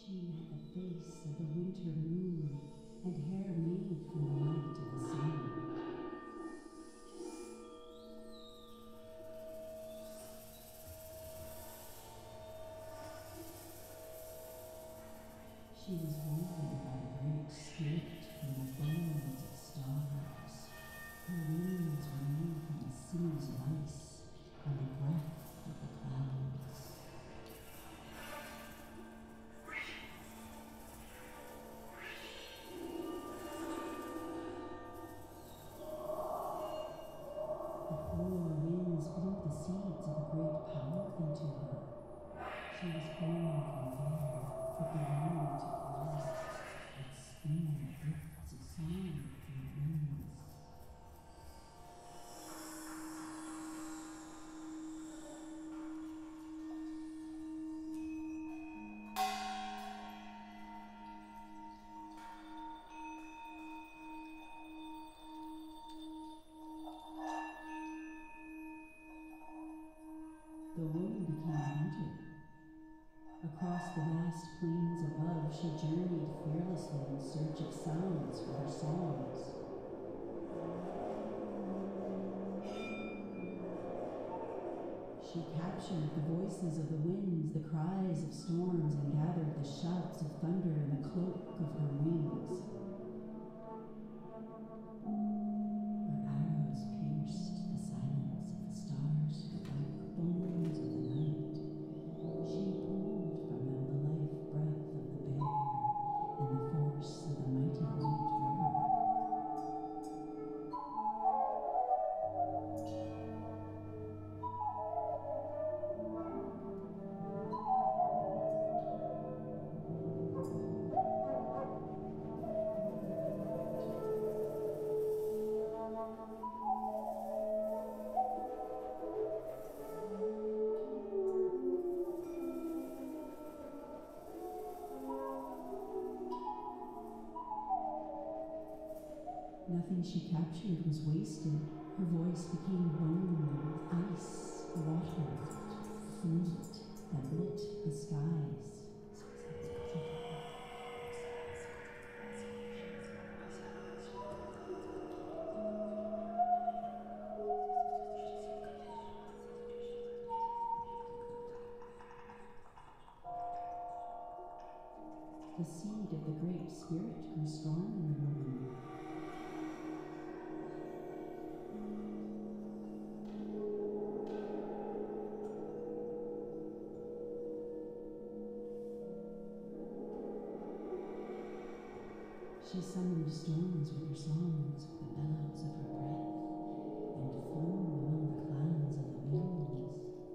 She had the face of the winter moon and hair made from the light of the sun. She was woven by a great spirit from the bones of stars. Her wings were made from the sinews of ice and the breath of the clouds. The four winds blew the seeds of a great power into her. She was born from air, but belonged to flight. It spun drifts of song through winds. The woman became a hunter. Across the vast plains above, she journeyed fearlessly in search of sounds for her songs. She captured the voices of the winds, the cries of storms, and gathered the shouts of thunder in the cloak of her wings. Her arrows pierced the silence of the stars like bones of the night. She pulled from them the life breath of the bear and the force of the mighty white river. Nothing she captured was wasted. Her voice became bone, ice, water, flute that lit the skies. The seed of the Great Spirit grew strong in the woman. She summoned storms with her songs, with the bellows of her breath, and flew among the clans of the winds.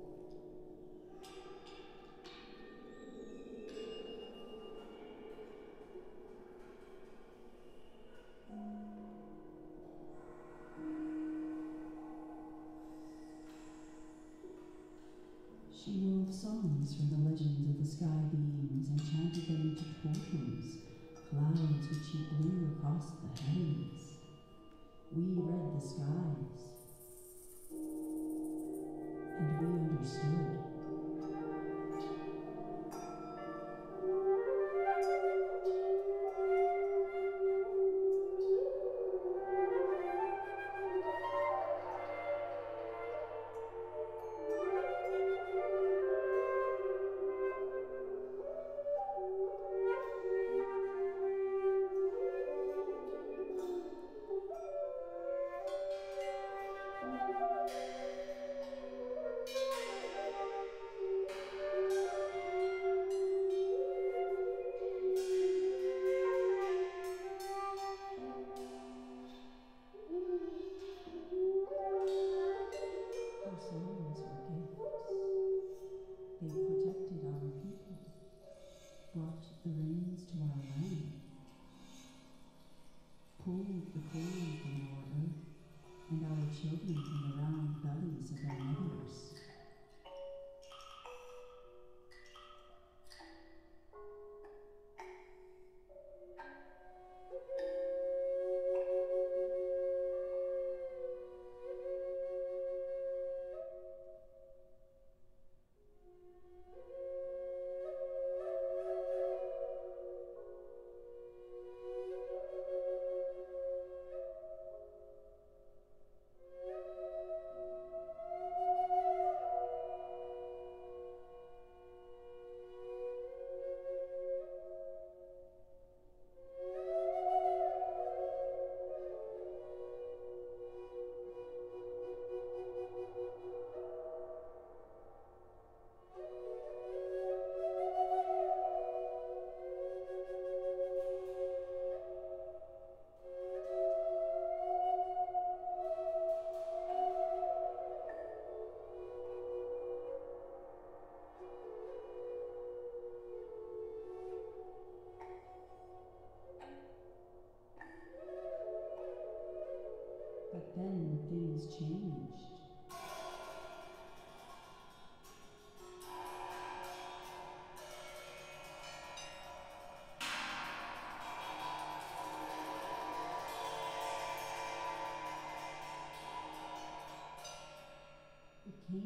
She wove songs from the legends of the sky beings and chanted them into poems, clouds which she blew across the heavens. We read the skies, and we understood.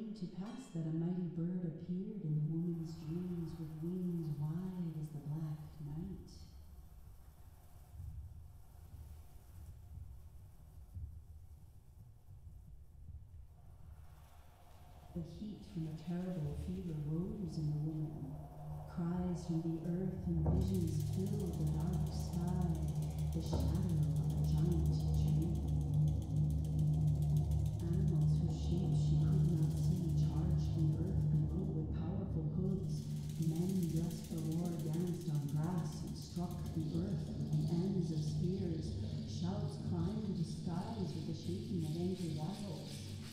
came to pass that a mighty bird appeared in the woman's dreams with wings wide as the black night. The heat from a terrible fever rose in the woman. Cries from the earth and visions filled the dark sky, the shadow of a giant tree. Animals whose shapes she could not see charged the earth below with powerful hooves. Men dressed for war danced on grass and struck the earth with the ends of spears. Shouts climbed into skies with the shaking of angry rattles.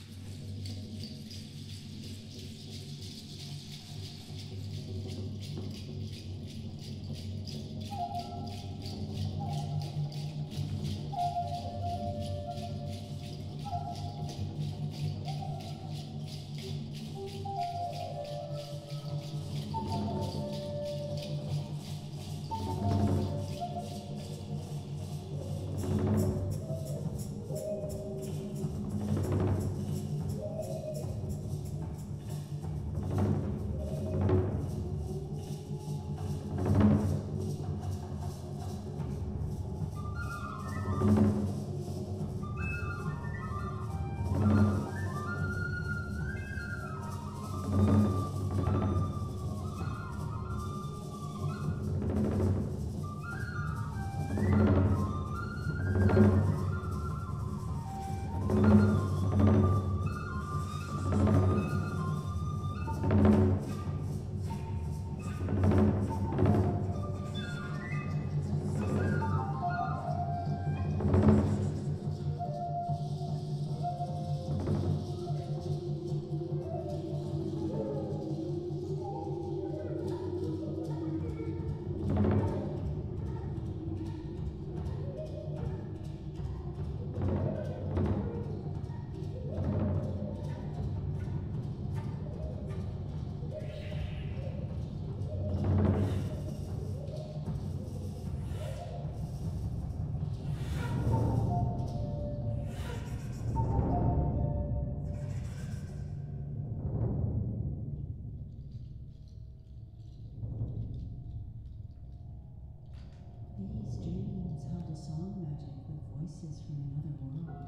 These dreams held a song magic with voices from another world,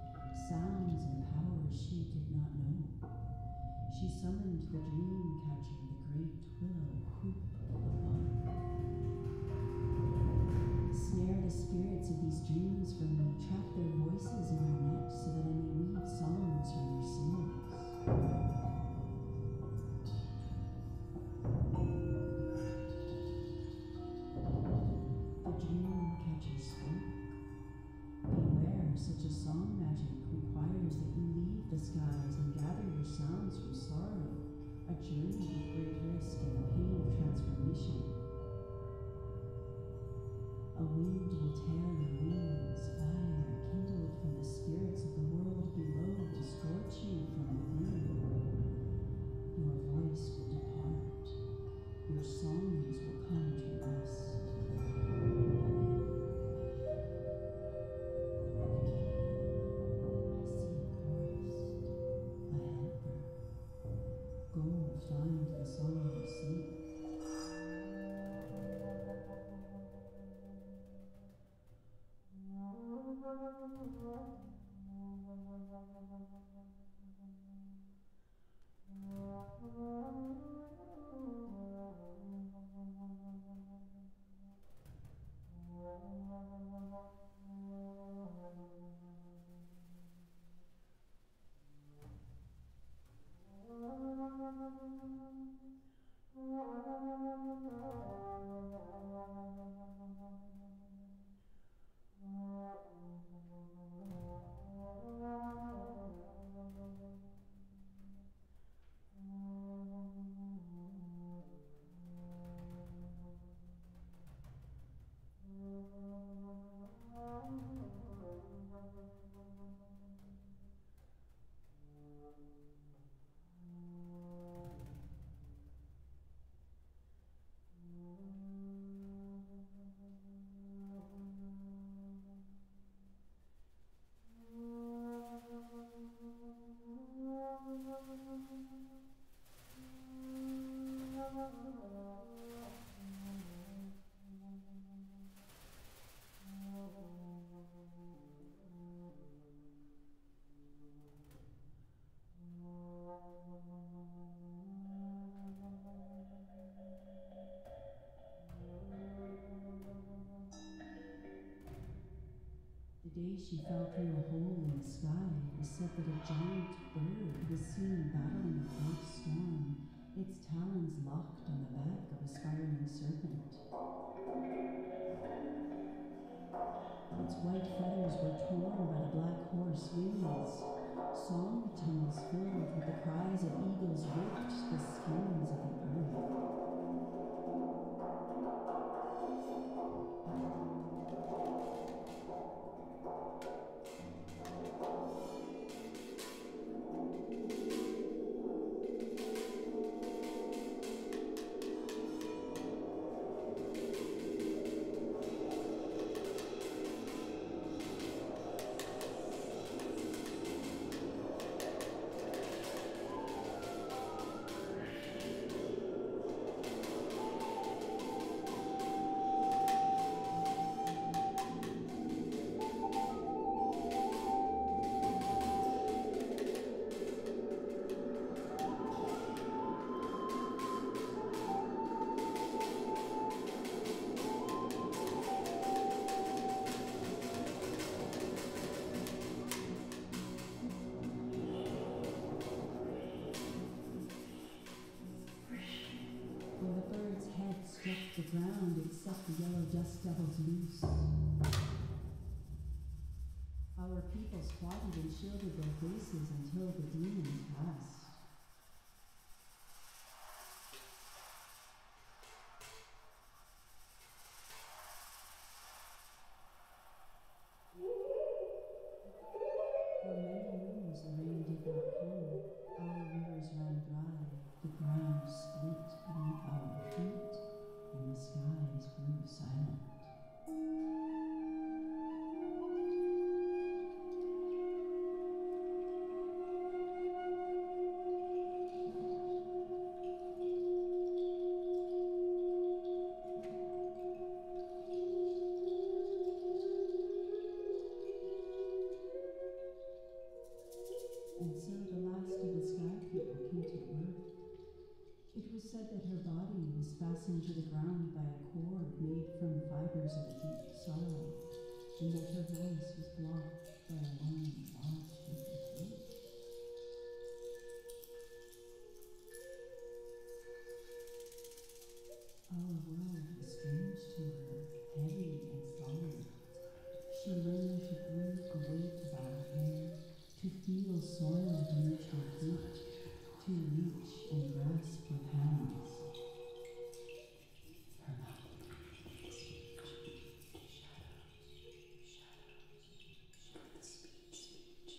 sounds and powers she did not know. She summoned the dream catcher, the great willow hoop above. Snare the spirits of these dreams for me, trap their voices in my net so that I may weave songs from their singings. Such a song magic requires that you leave the skies and gather your sounds from sorrow, a journey with great risk and the pain of transformation. A wind will tear your wings, fire kindled from the spirits of the world below will scorch you from within. Your voice will depart, your songs will come to rest. Find the The day she fell through a hole in the sky, it was said that a giant bird was seen battling a great storm, its talons locked on the back of a spiraling serpent. Its white feathers were torn by the black horse wings. Song tunnels filled with the cries of eagles ripped the skins of the earth. Struck the ground, it set the yellow dust devils loose. Our people squatted and shielded their faces until the demons passed. For many moons the rain did not come. Our rivers ran dry, the ground split beneath our feet, and the skies grew silent. And so the last of the sky people came to earth. It was said that her body was fastened to the ground by a cord made from fibers of deep sorrow, and that her voice was blocked by a long, large paper flute. Our world was strange to her, heavy and solid. She learned to breathe the weight of our hair, to feel soil beneath her feet, to reach and grasp with hands. Her mouth breathed speech, shadows, speech.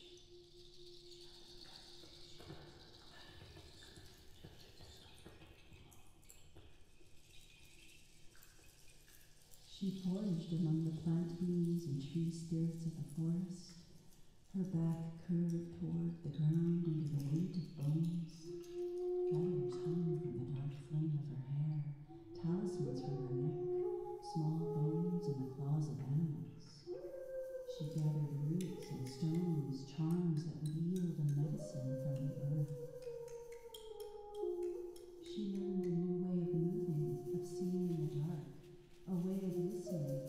She foraged among the plant beings and tree spirits of the forest. Her back curved toward the ground under the weight of bones. Feathers hung from the dark flame of her hair, talismans from her neck, small bones and the claws of animals. She gathered roots and stones, charms that would yield a medicine from the earth. She learned a new way of moving, of seeing in the dark, a way of listening.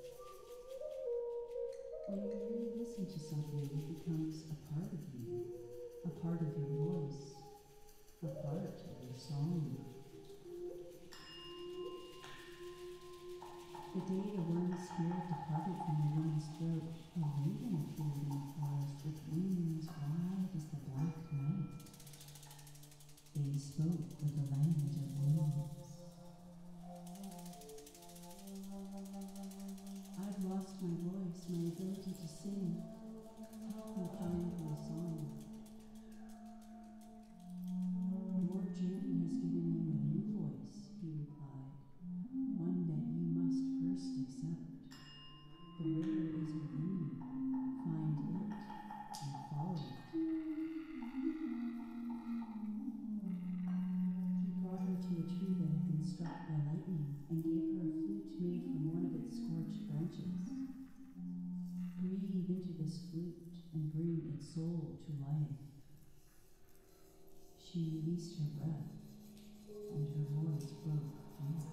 When you really listen to something, it becomes a part of you, a part of your voice, a part of your song. The day the worm's spirit departed from the woman's throat, a raven appeared in the forest with wings wide as the black night. They spoke with the language of winds. I've lost my voice, my ability to sing. Help me find my song. Your journey has given you a new voice, he replied, one that you must first accept. The river is within you. Find it and follow it. been struck by lightning and gave her a flute made from one of its scorched branches. Breathe into this flute and bring its soul to life. She released her breath, and her voice broke free.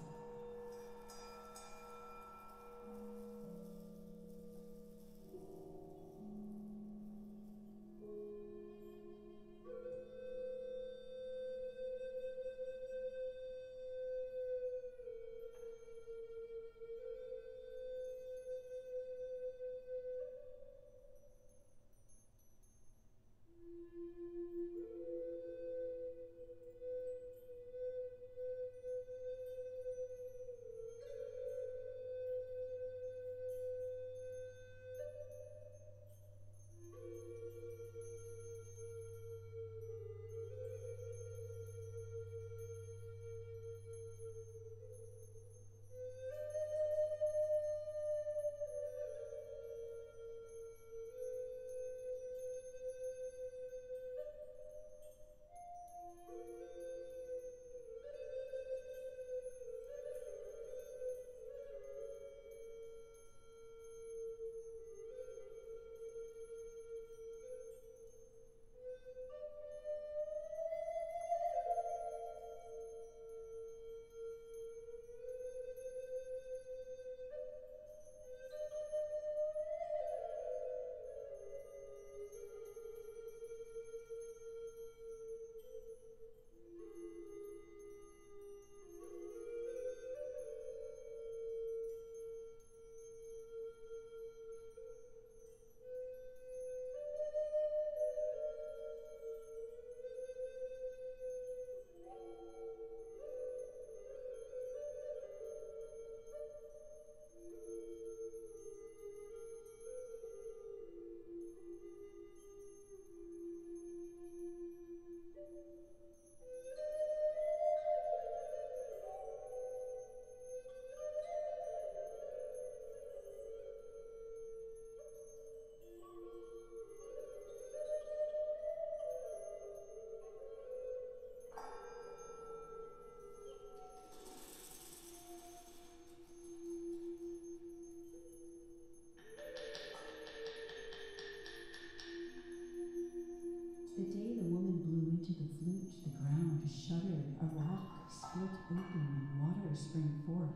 The day the woman blew into the flute, the ground shuddered, a rock split open and water sprang forth.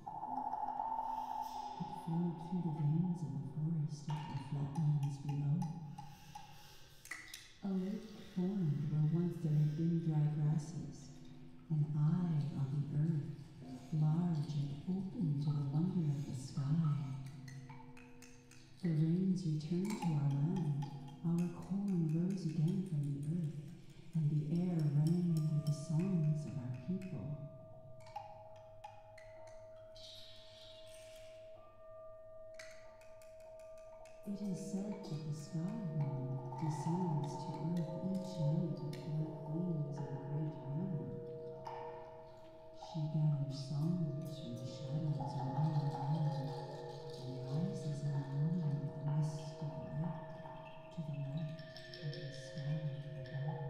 It flowed through the veins of the forest into the flatlands below. A lake formed where once there had been dry grasses, an eye on the earth, large and open to the wonder of the sky. The rains returned to our land. Our corn rose again from the earth, and the air rang with the songs of our people. It is said that the sky woman descends to earth each night with black wings and a great rain. She gathers songs from the shadows around the land, and rises in the morning with the mist of the lake to the light of the sky above.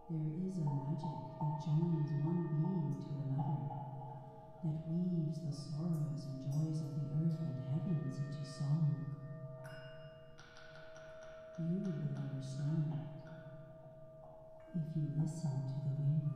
There is a magic that joins one being to another, that weaves the sorrows and joys of the earth and heavens into song. You will understand if you listen to the wind.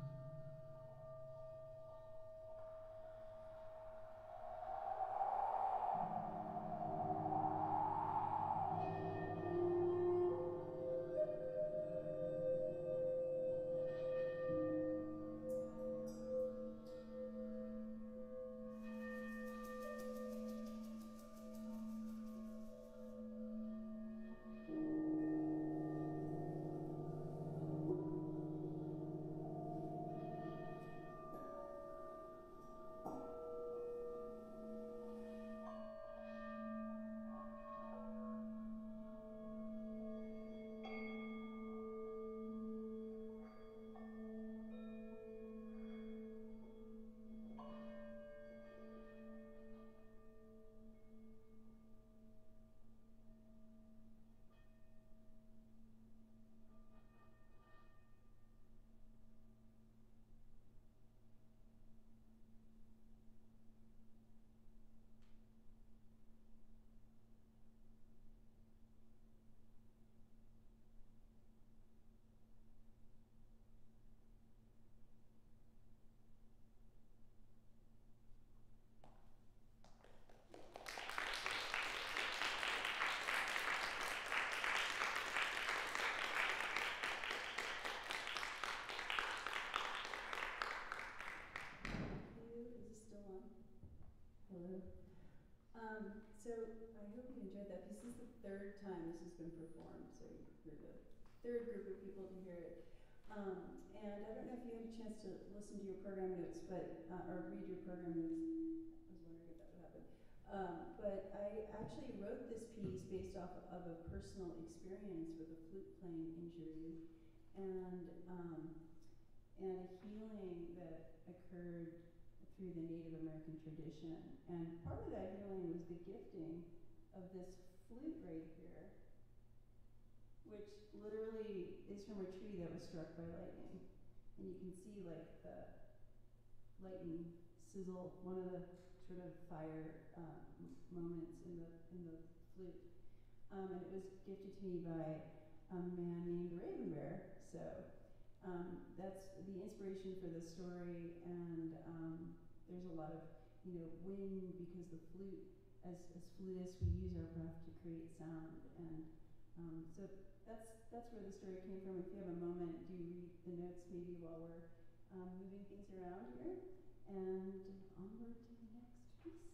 So I hope you enjoyed that piece. This is the third time this has been performed, so you're the third group of people to hear it. And I don't know if you had a chance to listen to your program notes, but or read your program notes. I was wondering if that would happen. But I actually wrote this piece based off of a personal experience with a flute playing injury, and a healing that occurred through the Native American tradition. And part of that healing was the gifting of this flute right here, which literally is from a tree that was struck by lightning. And you can see like the lightning sizzle, one of the sort of fire moments in the flute. And it was gifted to me by a man named Raven Bear. So that's the inspiration for the story, and there's a lot of wind, because the flute, as flutists, we use our breath to create sound, and so that's where the story came from. If you have a moment, do read the notes maybe while we're moving things around here, and onward to the next piece.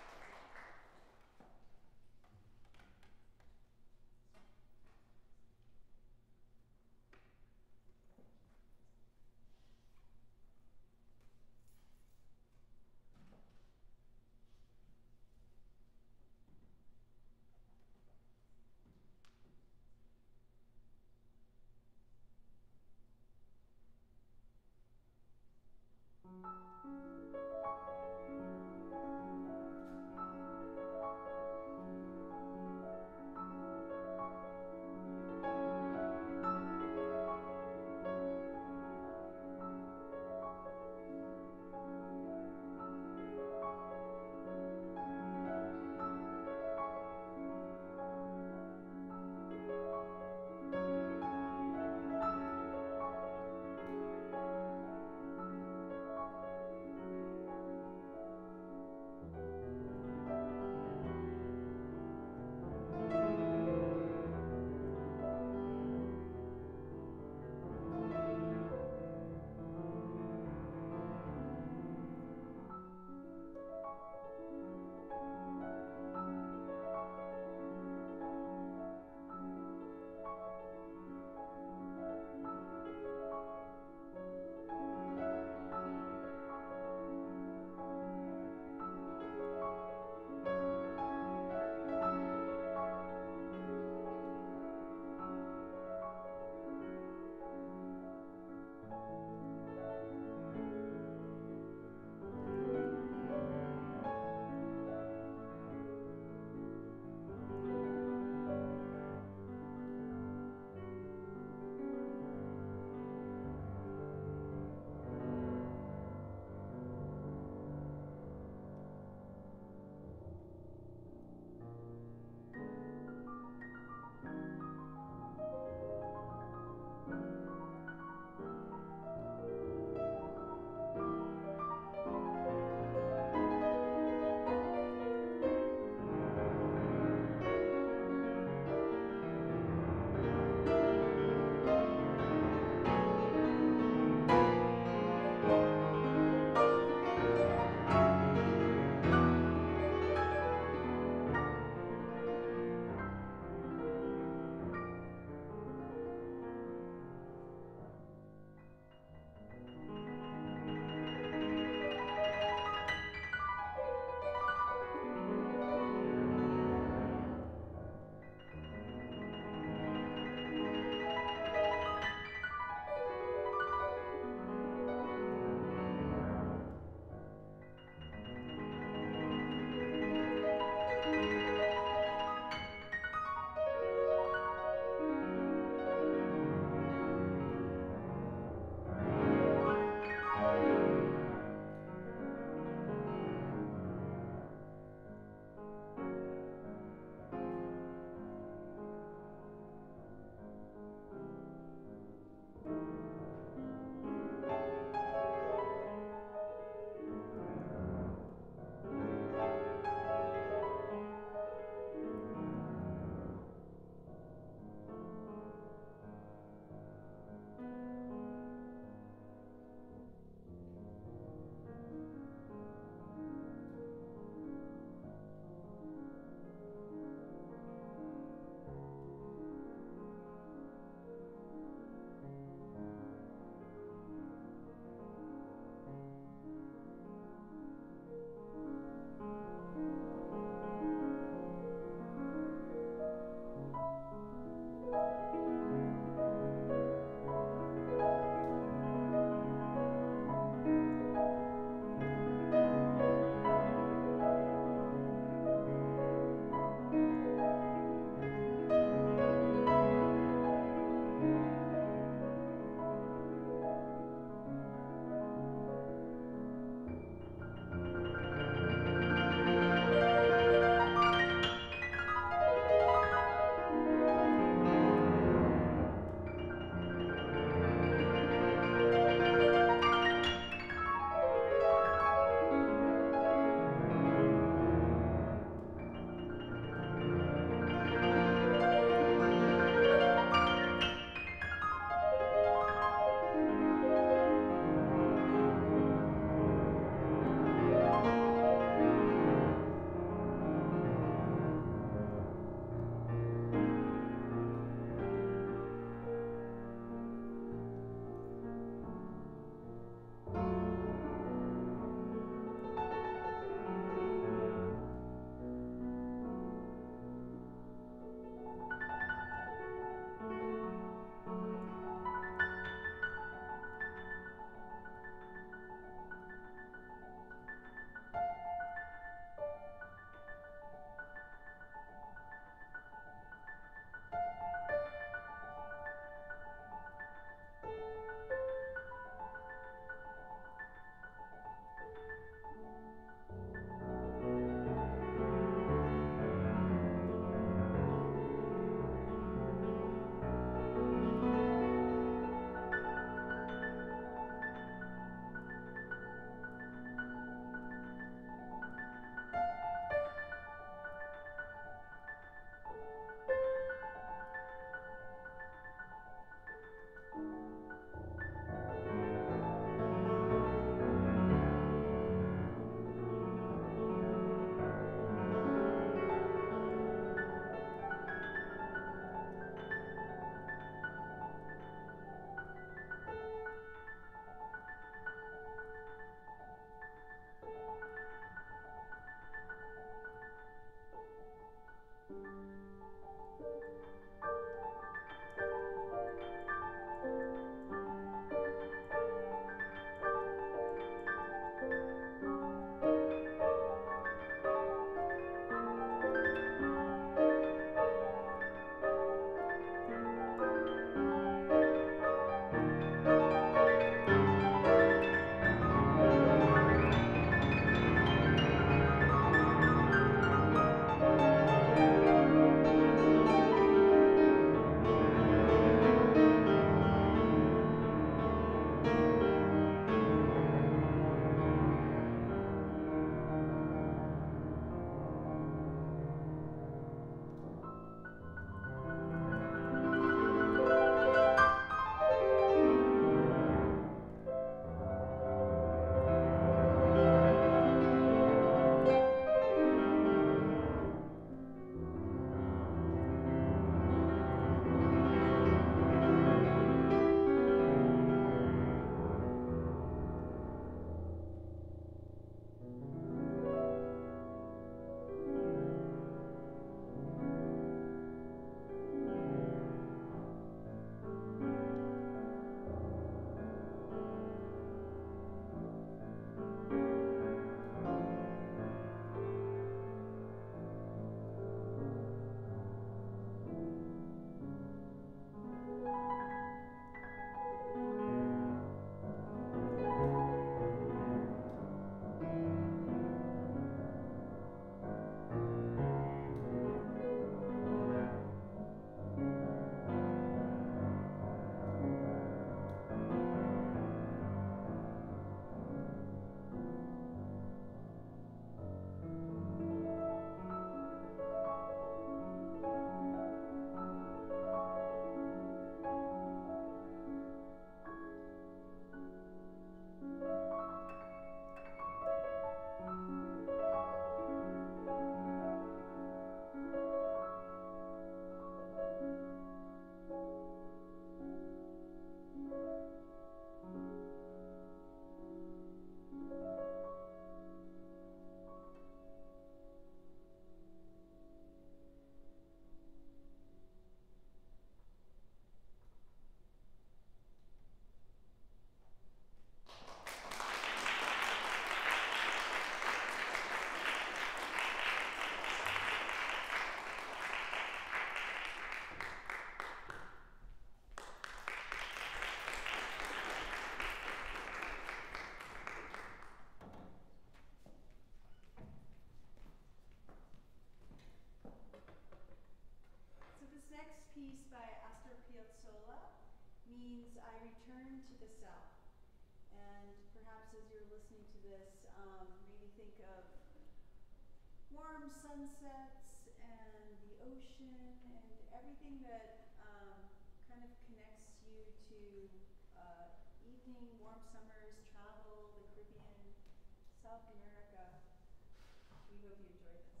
perhaps as you're listening to this, maybe think of warm sunsets and the ocean and everything that kind of connects you to evening, warm summers, travel, the Caribbean, South America. We hope you enjoy this.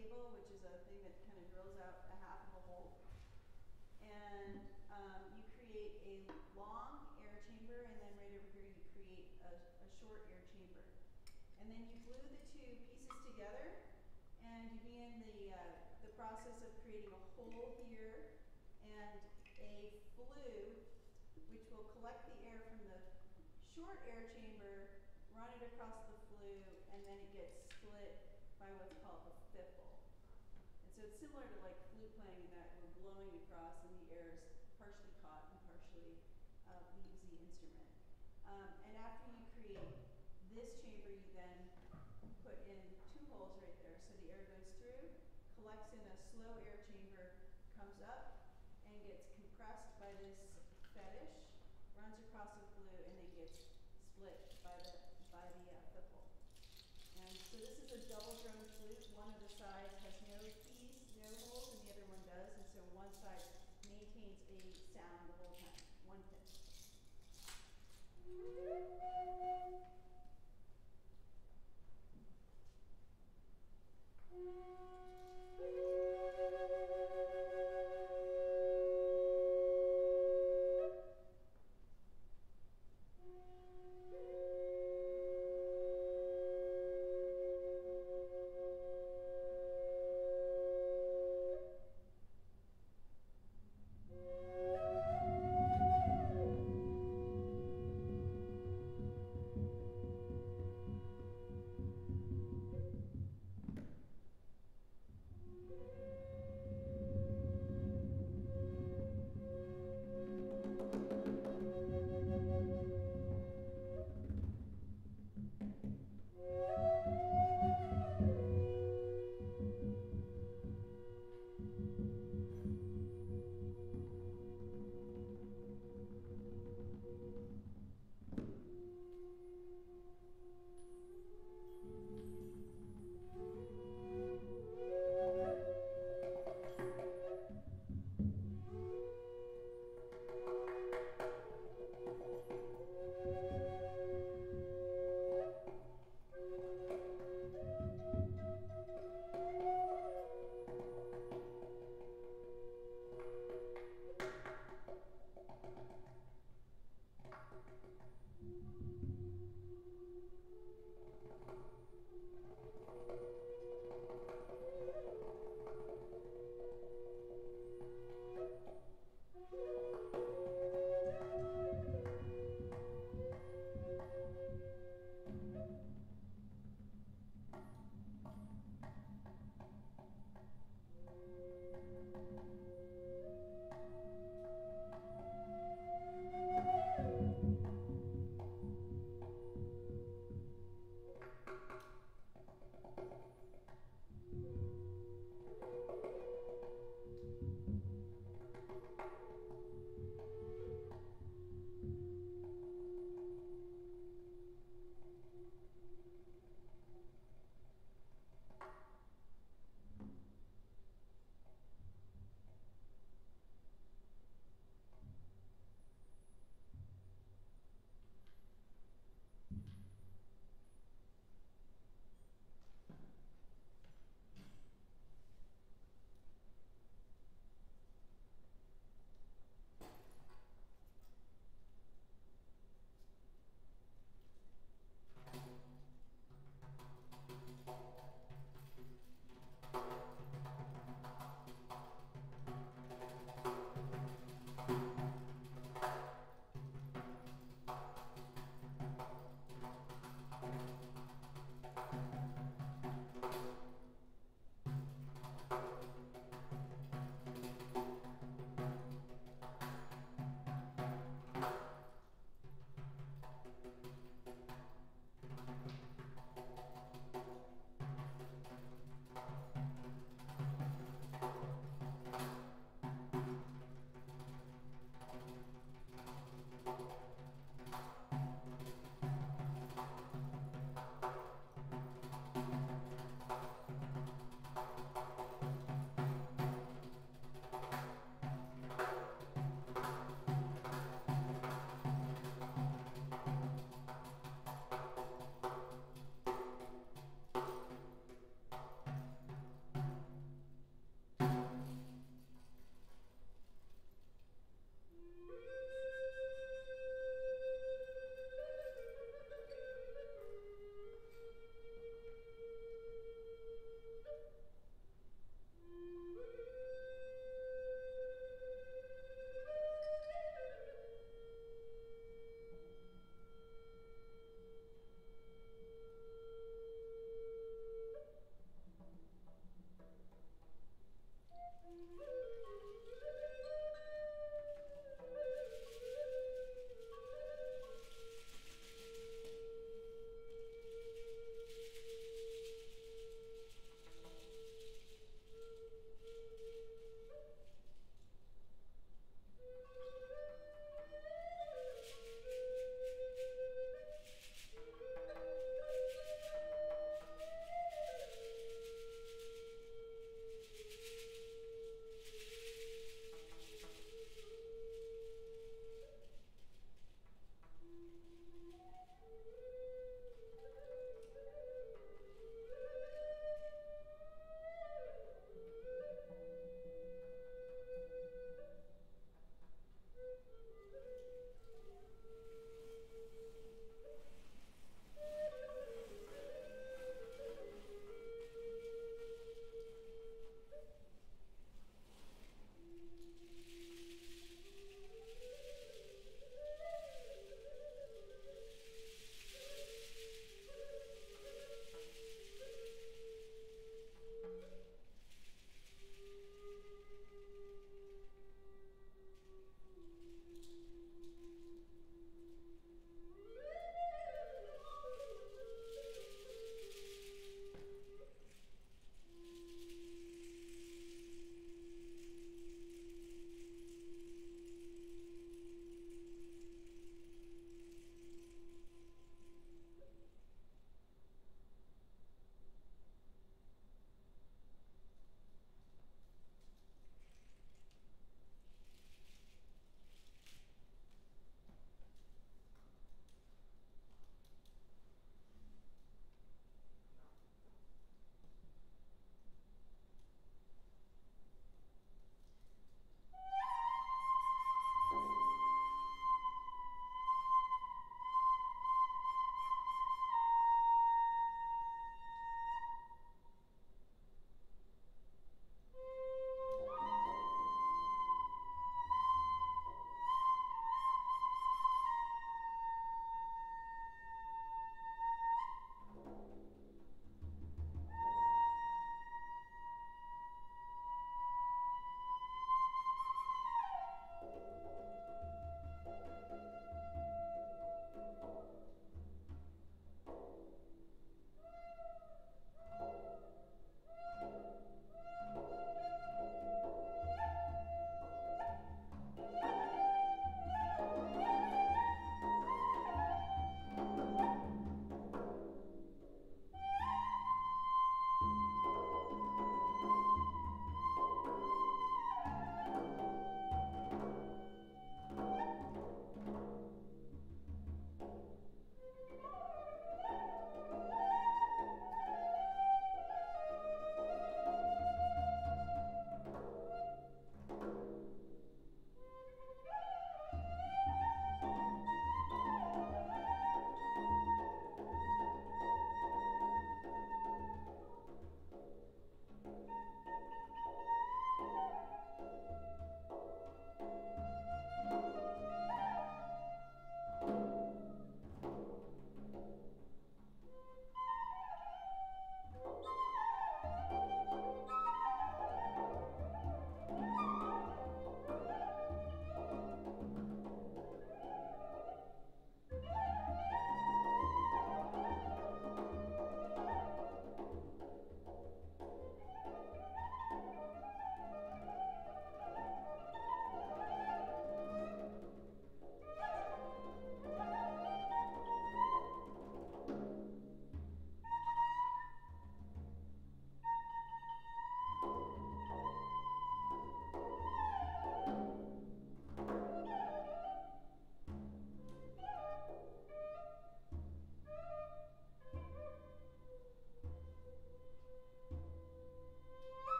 table, which is a thing that kind of drills out a half of a hole. And you create a long air chamber, and then right over here you create a short air chamber. And then you glue the two pieces together, and you begin the process of creating a hole here and a flue, which will collect the air from the short air chamber, run it across the flue, and then it gets split by what's called the fipple. And so it's similar to like flute playing in that we're blowing across and the air is partially caught and partially leaves the instrument. And after you create this chamber, you then put in two holes right there. So the air goes through, collects in a slow air chamber, comes up, and gets compressed by this fetish, runs across the flue, and then gets split by the fipple. And so this is a double drum flute. One of the sides has no keys, no holes, and the other one does. And so one side maintains a sound the whole time, one pitch.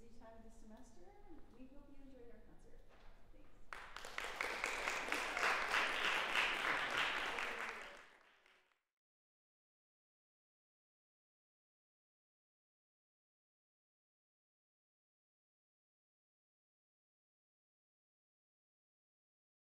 busy time of the semester. We hope you enjoy